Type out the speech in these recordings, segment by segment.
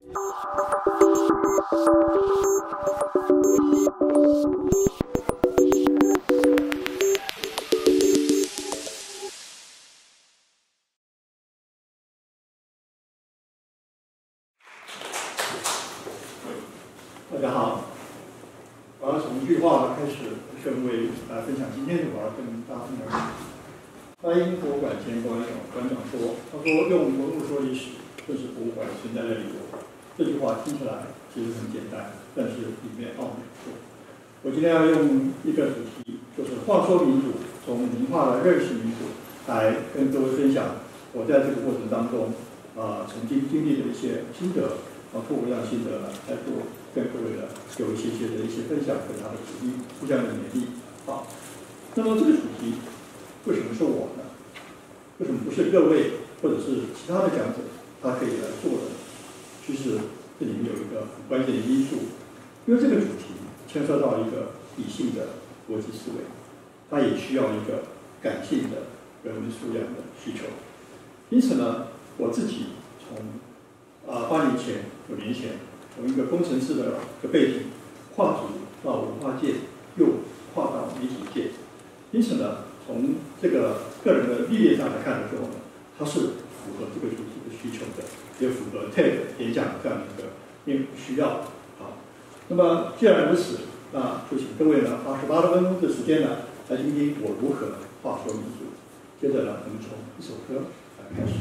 大家好，我要从一句话开始跟各位来分享今天的我要跟大家分享的。大英博物馆前馆长说，他说用文物说历史，这是博物馆存在的理由。这句话听起来其实很简单，但是里面奥秘不多。我今天要用一个主题，就是话说民主，从名画来认识民主，来跟各位分享我在这个过程当中曾经经历的一些心得，透过这样心得呢，来做跟各位的有一些的一些分享和他的鼓励，互相的勉励。好，那么这个主题为什么是我呢？为什么不是各位或者是其他的讲者他可以来做的？其实这里面有一个很关键的因素，因为这个主题牵涉到一个理性的逻辑思维，它也需要一个感性的人文素养的需求。因此呢，我自己从8年前、9年前，从一个工程师的背景跨足到文化界，又跨到媒体界。因此呢，从这个个人的历练上来看的时候呢，它是符合这个主题的需求的，也符合 TED 演讲这样的一个需要。好，那么既然如此，那就请各位呢花18分钟的时间呢，来听聽我如何話說民主。接着呢，我們從一首歌來開始。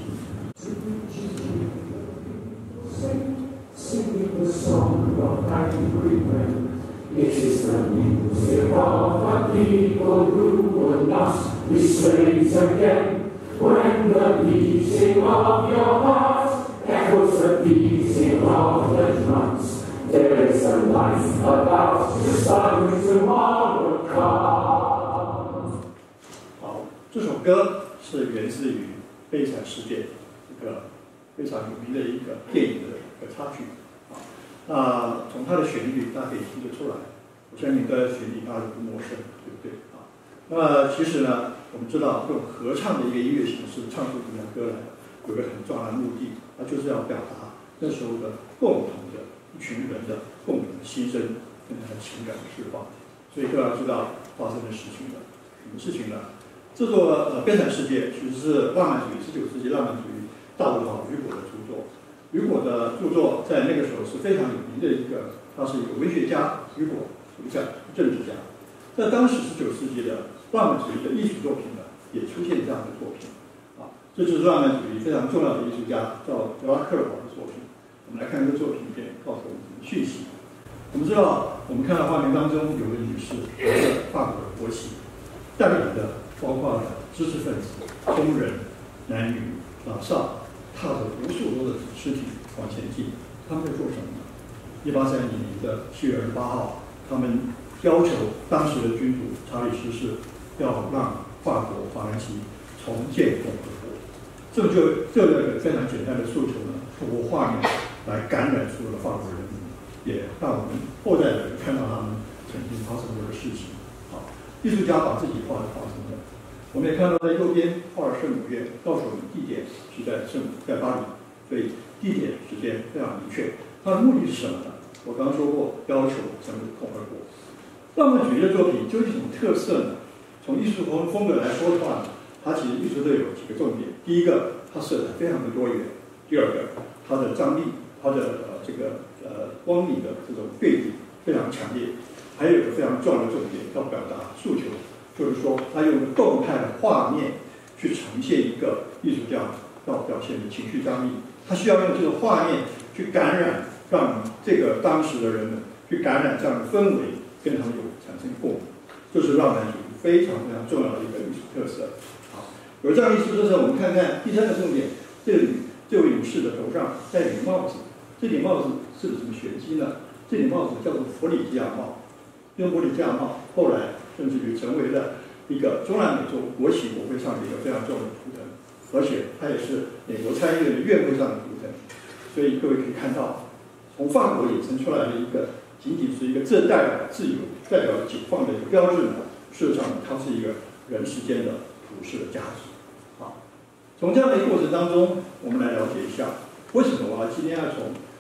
Singing the song of angry men. It is the music of a people who will not be slaves again. When the beating of your heart echoes the beating of the drums, there is a life about to start when tomorrow comes. 好，这首歌是源自于《悲惨世界》一个非常有名的一个电影的一个插曲。那从它的旋律，大家可以听得出来，我相信对旋律大家都不陌生，对不对啊？那么其实呢，我们知道用合唱的一个音乐形式唱出这样歌来，有个很重要的目的，那就是要表达那时候的共同的一群人的共同的心声跟他的情感的释放。所以各位要知道发生的事情了，什么事情呢？这座悲惨世界其实是浪漫主义19世纪浪漫主义大文豪雨果的著作。雨果的著作在那个时候是非常有名的一个，他是一个文学家，雨果一个政治家。在当时19世纪的浪漫主义的艺术作品呢，也出现这样的作品。这就是浪漫主义非常重要的艺术家叫德拉克尔堡的作品。我们来看这个作品片告诉我们什么讯息。我们知道，我们看到画面当中有个女士拿着法国的国旗，带领的包括了知识分子、工人、男女、老少。踏着无数多的尸体往前进，他们在做什么呢？1830年的7月28号，他们要求当时的君主查理十世要让法国法兰西重建共和国。这个非常简单的诉求呢，透过画面来感染所有的法国人民，也让我们后代的人看到他们曾经发生过的事情。好，艺术家把自己画的发生的。我们也看到在右边画了圣母院，告诉我们地点是在巴黎，所以地点时间非常明确。它的目的是什么呢？我刚刚说过，要求成为共和国。浪漫主义的作品究竟有什么特色呢？从艺术风格来说的话呢，它其实艺术都有几个重点。第一个，它色彩非常的多元；第二个，它的张力，它的光影的这种对比非常强烈。还有一个非常重要的重点，要表达诉求。就是说，他用动态的画面去呈现一个艺术家要表现的情绪张力，他需要用这个画面去感染，让这个当时的人们去感染这样的氛围，跟他们产生共鸣。这是浪漫主义非常非常重要的一个艺术特色。好，有这样艺术特色，我们看看第三个重点，这位女士的头上戴顶帽子，这顶帽子是什么玄机呢？这顶帽子叫做弗里吉亚帽，用弗里吉亚帽后来甚至于成为了一个中南美洲国旗国徽上的一个非常重要的图腾，而且它也是美国参议院的院徽上的图腾。所以各位可以看到，从法国衍生出来的一个仅仅是一个这代表自由、代表解放的一个标志呢，事实上它是一个人世间的普世的价值。好，从这样的一个过程当中，我们来了解一下，为什么我今天要从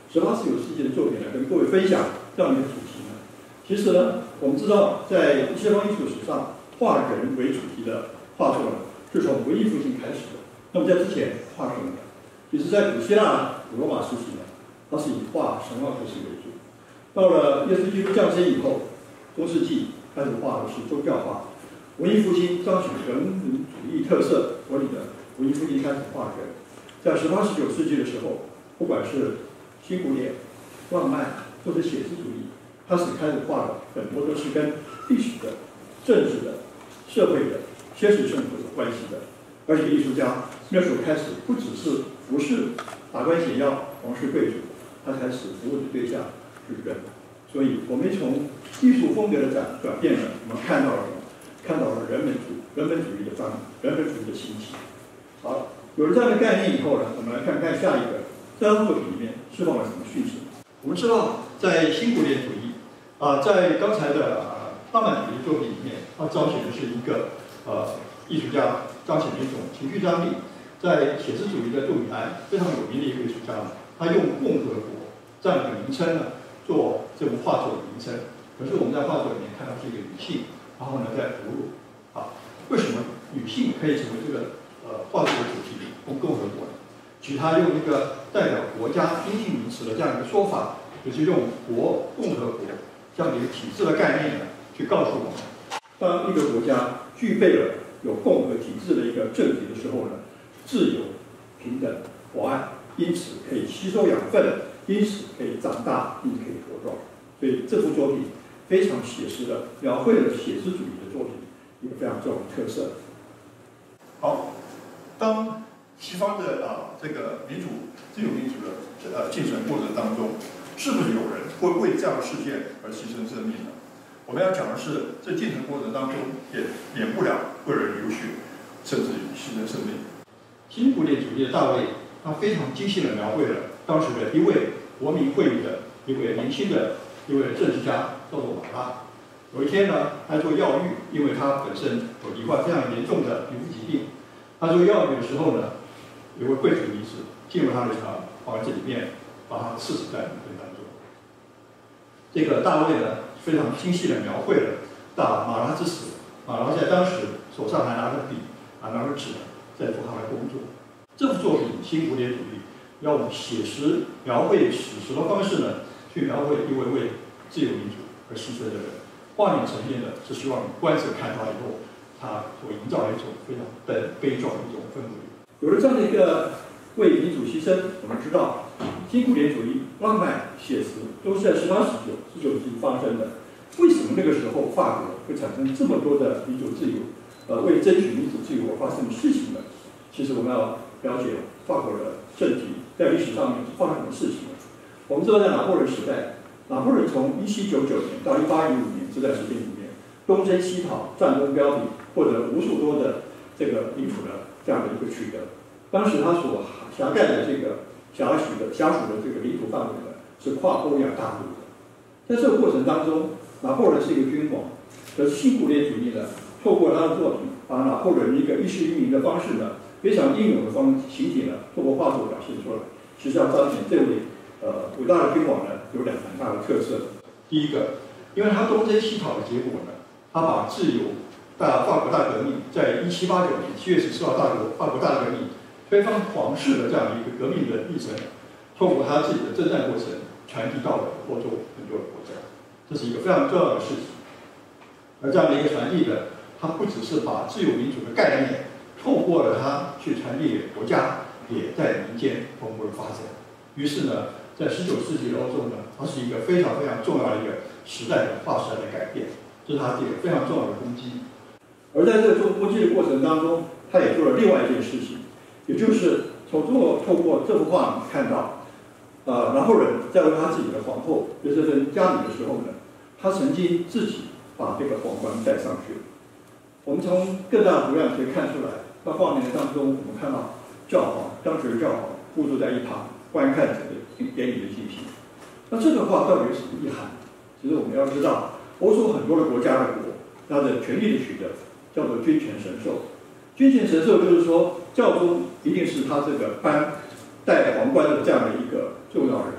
18、19世纪的作品来跟各位分享这样一个主题呢？其实呢，我们知道在西方艺术史上，画人为主题的画作呢，是从文艺复兴开始的。那么在之前画什么呢？其实在古希腊、古罗马时期呢，它是以画神话故事为主。到了耶稣基督降生以后，中世纪开始画的是宗教画。文艺复兴彰显人文主义特色，所以呢，文艺复兴开始画人。在18、19世纪的时候，不管是新古典、浪漫或者写实主义，开始画的很多都是跟历史的、政治的、社会的、现实生活有关系的。而且艺术家那时候开始不只是服侍达官显要、皇室贵族，他开始服务的对象是人。所以我们从艺术风格的转变呢，我们看到了什么？看到了人本主义的人本主义的兴起。好，有了这样的概念以后呢，我们来看看下一个这张作品里面释放了什么讯息。我们知道，在新古典主义在刚才的浪漫主义作品里面，它彰显的是一个艺术家彰显的一种情绪张力。在写实主义的杜米安非常有名的一个艺术家，他用共和国这样一个名称呢做这幅画作的名称。可是我们在画作里面看到是一个女性，然后呢在哺乳。为什么女性可以成为这个画作的主题共和国呢？其实他用一个代表国家阴性名词的这样一个说法，就是用共和国这样的一个体制的概念呢，去告诉我们，当一个国家具备了有共和体制的一个政体的时候呢，自由、平等、博爱，因此可以吸收养分，因此可以长大，因此可以茁壮。所以这幅作品非常写实的描绘了写实主义的作品一个非常重要的特色。好，当西方的这个自由民主的进程过程当中，是不是有人会为这样的事件而牺牲生命呢？我们要讲的是，这进程过程当中也免不了个人流血，甚至于牺牲生命。新古典主义的大卫，他非常精细地描绘了当时的一位国民会议的一位年轻的一位政治家，叫做马拉。有一天呢，他做药狱，因为他本身有罹患非常严重的皮肤疾病。他做药狱的时候呢，有位贵族女子进入他的房子里面，把他刺死在门当中。这个大卫呢，非常精细地描绘了马拉之死。马拉在当时手上还拿着笔，还拿着纸，在做他的工作。这幅作品新古典主义要用写实描绘史实的方式呢，去描绘一位为自由民主而牺牲的人。画面呈现的是希望观者看到以后，他所营造的一种非常悲壮的一种氛围。有了这样的一个为民主牺牲，我们知道新古典主义、浪漫、写实都是在18、19世纪发生的。为什么那个时候法国会产生这么多的民主自由？为争取民主自由而发生的事情呢？其实我们要了解法国的政体在历史上面是发生什么事情呢？我们知道在拿破仑时代，拿破仑从1799年到1815年这段时间里面，东征西讨，战功彪炳，获得无数多的这个领土的这样的一个取得。当时他所辖盖的这个辖属的这个领土范围呢，是跨欧亚大陆的。在这个过程当中，拿破仑是一个君王，可是新古典主义呢，透过他的作品，把拿破仑一个一世英名的方式呢，非常英勇的形体呢，透过画作表现出来。实际上彰显这位伟大的君王呢，有两很大的特色。第一个，因为他东征西讨的结果呢，他把自由法国大革命在1789年7月14号法国大革命推翻皇室的这样的一个革命的历程，透过他自己的征战过程传递到了欧洲很多的国家，这是一个非常重要的事情。而这样的一个传递呢，它不只是把自由民主的概念透过了它去传递给国家，也在民间蓬勃的发展。于是呢，在19世纪的欧洲呢，它是一个非常非常重要的一个时代的划时代的改变，这是它这个非常重要的攻击。而在这个做攻击的过程当中，他也做了另外一件事情，也就是透过这幅画看到，拿破仑在为他自己的皇后约瑟芬加冕的时候呢，他曾经自己把这个皇冠戴上去。我们从更大的图样可以看出来，在画面当中，我们看到教皇当时的教皇步坐在一旁，观看整个典礼的进行。那这个画到底有什么意涵？其实我们要知道，欧洲很多的国家的国，它的权力的取得叫做君权神授。君权神授就是说，教宗一定是他这个戴皇冠的这样的一个重要人物。可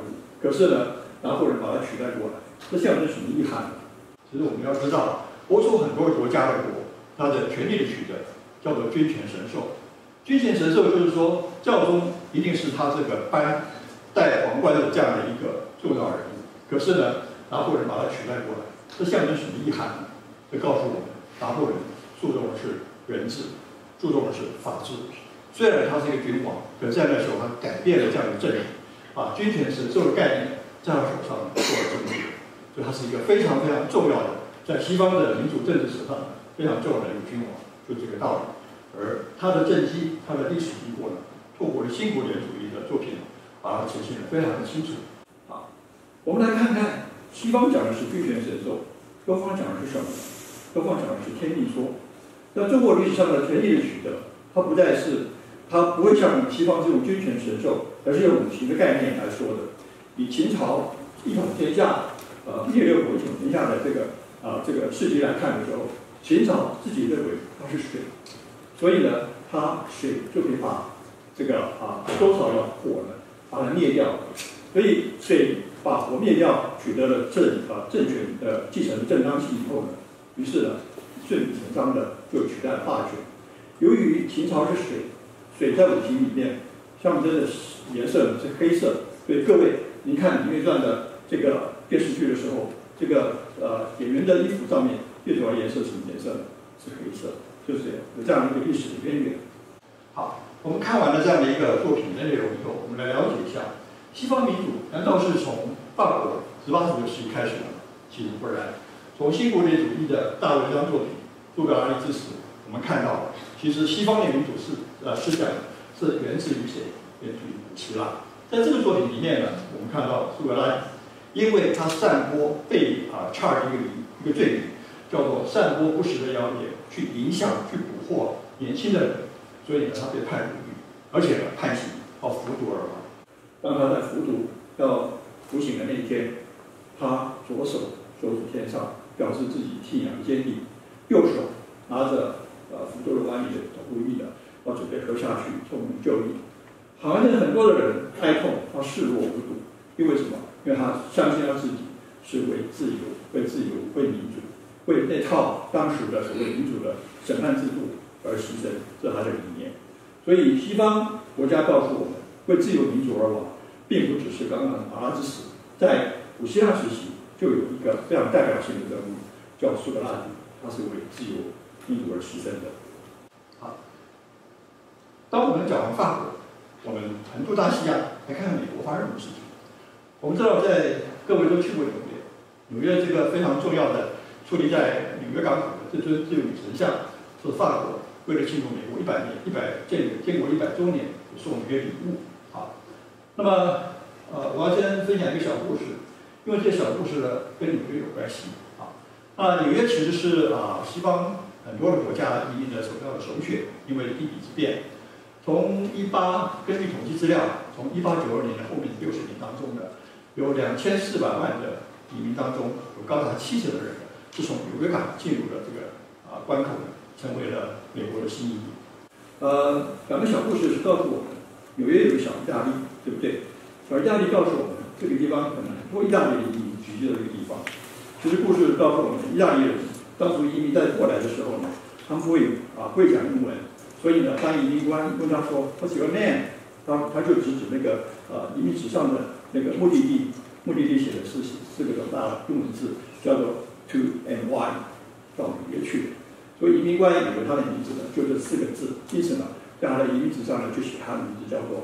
可是呢，拿破仑把它取代过来，这象征什么意涵呢？其实我们要知道，欧洲很多国家的国，它的权力的取得叫做君权神授。君权神授就是说，教宗一定是他这个戴皇冠的这样的一个重要人物。可是呢，拿破仑把它取代过来，这象征什么意涵呢？这告诉我们，拿破仑注重的是人治，注重的是法治。虽然他是一个君王，可是在那时候他改变了这样的阵营，把君权神授的概念在他手上做了正确，所以他是一个非常非常重要的，在西方的民主政治史上非常重要的一个君王，就这个道理。而他的政绩、他的历史经过呢，透过了新古典主义的作品，把它呈现得非常的清楚。好，我们来看看西方讲的是君权神授，东方讲的是什么？东方讲的是天命说。在中国历史上的权力的取得，它不会像西方这种君权神授，而是用五行的概念来说的。以秦朝一统天下，灭六国一统天下的这个事迹来看的时候，秦朝自己认为它是水，所以呢，它水就可以把这个多少要火呢，把它灭掉。所以水把火灭掉，取得了政权的继承的正当性以后呢，于是呢，顺理成章的就取代了霸权。由于秦朝是水，水在五行里面象征的颜色是黑色，所以各位，您看《芈月传》的这个电视剧的时候，这个演员的衣服上面最主要颜色是什么颜色呢？是黑色，就是有这样一个历史的渊源。好，我们看完了这样的一个作品的内容以后，我们来了解一下西方民主难道是从法国18、19世纪开始的吗？其实不然。从新古典主义的大文章作品《苏格拉底之死》，我们看到，其实西方的民主思想是源自于谁？源自于希腊。在这个作品里面呢，我们看到苏格拉底，因为他散播被charge一个罪名，叫做散播不实的谣言，去影响、去蛊惑年轻的人，所以呢，他被判入狱，而且呢，判刑要服毒而亡。当他在服毒要服刑的那一天，他左手手指天上，表示自己信仰坚定，右手拿着福州的湾里的故意的，要准备喝下去，充满救义。行内很多的人哀痛，他视若无睹，因为什么？因为他相信他自己是为自由、为民主、为那套当时的所谓民主的审判制度而牺牲，这是他的理念。所以西方国家告诉我们，为自由民主而亡，并不只是刚刚的马拉之死，在古希腊时期就有一个非常代表性的人物，叫苏格拉底，他是为自由民主而牺牲的。好，当我们讲完法国，我们横渡大西洋，来看看美国发生什么事情。我们知道，在各位都去过纽约，纽约这个非常重要的矗立在纽约港口的这尊自由女神像，是法国为了庆祝美国建国100周年送纽约礼物。好，那么我要先分享一个小故事，因为这个小故事呢跟纽约有关系。纽约其实是西方很多的国家移民的首选，因为地理之便。根据统计资料，从1892年的后面60年当中呢，有2400万的移民当中，有高达70%的人是从纽约港进入了这个关口呢，成为了美国的新移民。两个小故事是告诉我们，纽约有个小意大利，对不对？小意大利告诉我们，这个地方可能很多意大利人移民聚集的这个地方。其实故事告诉我们，意大利人当初移民在过来的时候呢，他们不会讲英文，所以呢，当移民官问他说 "What's your name？" 他就指那个移民纸上的那个目的地写的是4个大的英文字，叫做 "To NY"， 到纽约去。所以移民官以为他的名字呢就这4个字，因此呢，在他的移民纸上呢就写他的名字叫做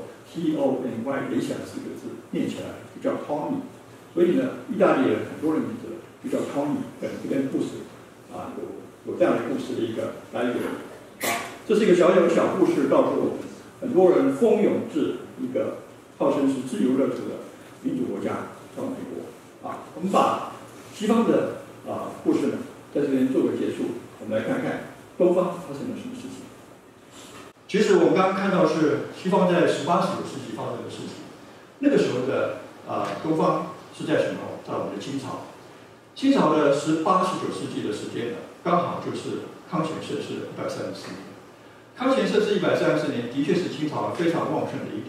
TONY， 连起来4个字，念起来就叫 Tommy。所以呢，意大利人很多人名字就叫 Tommy， 跟故事有这样的故事的一个来源。这是一个小故事，告诉我们很多人蜂拥至一个号称是自由热土的民主国家，叫美国。我们把西方的故事呢，在这边做个结束。我们来看看东方发生了什么事情。其实我们刚刚看到是西方在18、19世纪发生的事情，那个时候的东方是在什么？在我们的清朝。清朝的18、19世纪的时间呢，刚好就是康乾盛世134年。康乾盛世134年的确是清朝非常旺盛的一段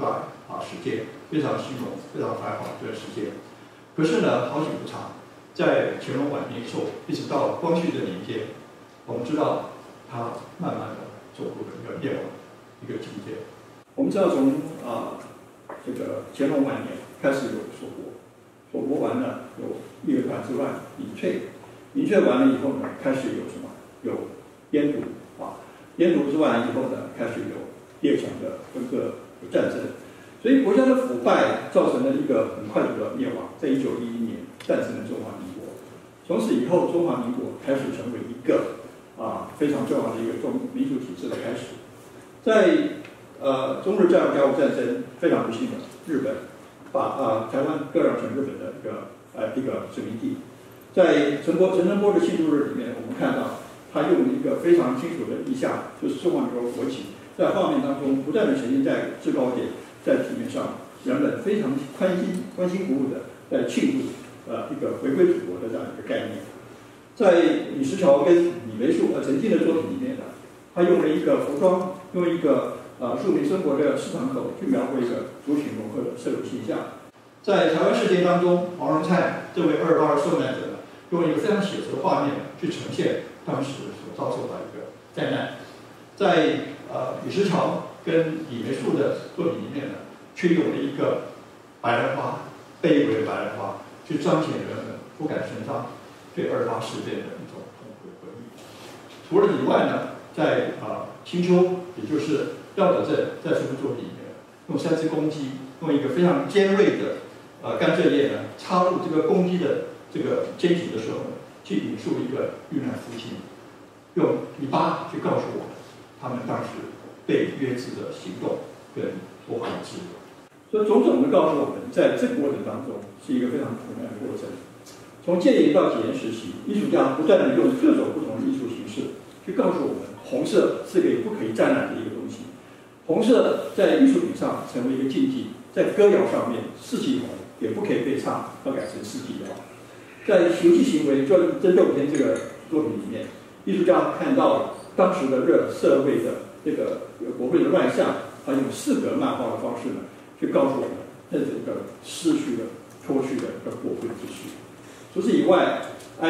时间，非常兴隆、非常繁华的时间。可是呢，好景不长，在乾隆晚年以后，一直到光绪的年间，我们知道他慢慢的走入了一个灭亡一个境界。我们知道从这个乾隆晚年开始有锁国，锁国完了有列团之乱、民粹，民粹完了以后呢，开始有什么？有烟毒烟毒之完以后呢，开始有列强的分割、有战争，所以国家的腐败造成了一个很快速的灭亡。在1911年诞生了中华民国，从此以后，中华民国开始成为一个非常重要的一个民主体制的开始。在中日甲午战争非常不幸的，日本把台湾割让成日本的一个殖民地。在陈澄波的庆祝日里面，我们看到他用了一个非常清楚的意象，就是中华民国国旗在画面当中不断的呈现在制高点，在体面上，人们非常关心鼓舞的在庆祝一个回归祖国的这样一个概念。在李石樵跟李梅树陈进的作品里面呢，他用了一个服装，用一个庶民生活的市场口去描绘一个族群融合的社会现象。在台湾事件当中，黄荣灿这位228的受难者呢，用一个非常写实的画面去呈现当时所遭受的一个灾难。在李石樵跟李梅树的作品里面呢，却用了一个白兰花，卑微的白兰花，去彰显人们不敢声张对228事件的一种痛苦的回忆。除了以外呢，在青丘，也就是廖德正在这部作品里面，用3只公鸡，用一个非常尖锐的甘蔗叶呢，插入这个公鸡的这个肩颈的时候呢，去引述一个遇难夫妻，用泥巴去告诉我们他们当时被约制的行动跟说话的自由。所以种种的告诉我们，在这个过程当中是一个非常苦难的过程。从戒严到解严时期，艺术家不断的用各种不同的艺术形式去告诉我们，红色是个不可以沾染的一个东西。红色在艺术品上成为一个禁忌，在歌谣上面，四季红也不可以被唱，要改成四季红。在形际行为《争斗篇》这个作品里面，艺术家看到了当时的社会的这个国会的乱象，他用4格漫画的方式呢，去告诉我们那是一个失去了、脱去了一个国会秩序。除此以外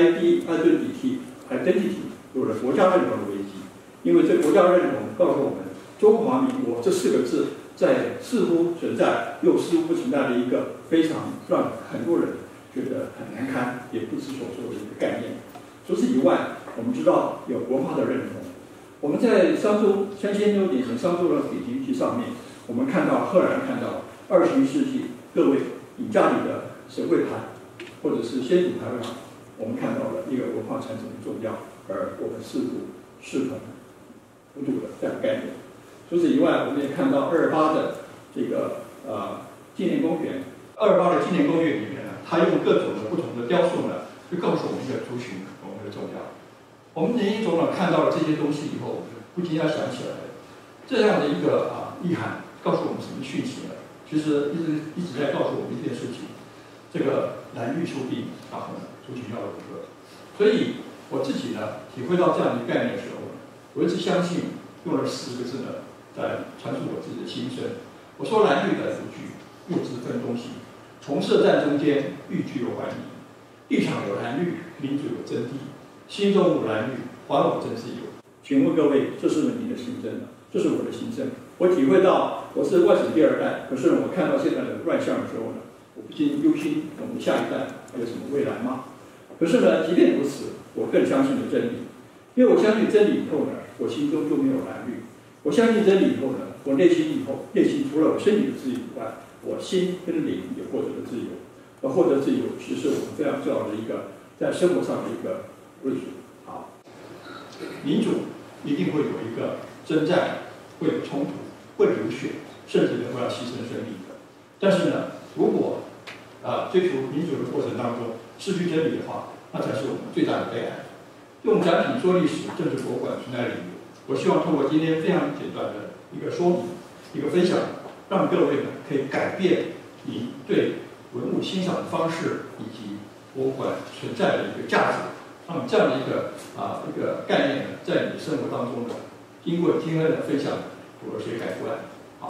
，identity 有了国家认同的危机，因为这国家认同告诉我们，中华民国这4个字在似乎存在又似乎不存在的一个非常让很多人觉得很难堪，也不知所措的一个概念。除此以外，我们知道有文化的认同。我们在3000多年前商周的笔记记上面，我们赫然看到21世纪各位你家里的神会盘或者是先祖牌位，我们看到了一个文化传承的重要，而我们视同不度的这样的概念。除此以外，我们也看到228的这个纪念公园，228的纪念公园里面呢，它用各种的不同的雕塑呢，去告诉我们一个族群文化的重要。我们林林总总看到了这些东西以后，不禁要想起来，这样的一个意涵，告诉我们什么讯息呢？其实一直在告诉我们一件事情：这个蓝绿出兵，然后呢，族群要融合。所以我自己呢，体会到这样的概念的时候，我一直相信，用了4个字呢，在传述我自己的心声。我说蓝绿的族群，物质分东西，红色站中间，欲拒又还你。地上有蓝绿，民主有真谛。心中无蓝绿，还我真自由。请问各位，这是你的心声吗？这是我的心声。我体会到，我是外省第2代，可是我看到现在的乱象的时候呢，我不禁忧心，我们下一代还有什么未来吗？可是呢，即便如此，我更相信了真理，因为我相信真理以后呢，我心中就没有蓝绿。我相信真理以后呢，我内心除了我身体的自由以外，我心跟灵也获得了自由。而获得自由，其实是我们非常重要的一个在生活上的一个论述。好，民主一定会有一个征战，会有冲突，会流血，甚至能够要牺牲生命的。但是呢，如果追求民主的过程当中失去真理的话，那才是我们最大的悲哀。用展品说历史，政治博物馆存在理由。我希望通过今天非常简短的一个说明、一个分享，让各位呢可以改变你对文物欣赏的方式以及博物馆存在的一个价值。那么这样的一个概念呢，在你的生活当中呢，经过今天的分享有了些改观。好，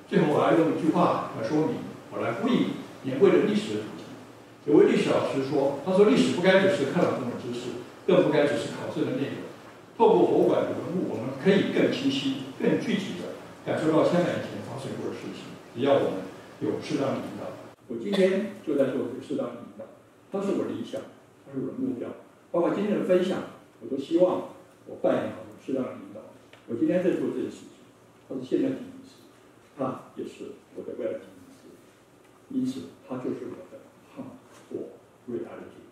最后我要用一句话来说明，我来呼应年会的历史的主题。有位历史老师说，他说历史不该只是课堂中的知识，更不该只是考试的内容。透过博物馆的文物，我们可以更清晰、更具体的感受到千来年前发生过的事情。只要我们有适当的引导，我今天就在做适当的引导，它是我的理想，它是我的目标。包括今天的分享，我都希望我扮演好适当的引导。我今天在做这件事情，它是现在进行时，它也是我的未来进行时，因此它就是我的我未来的进行。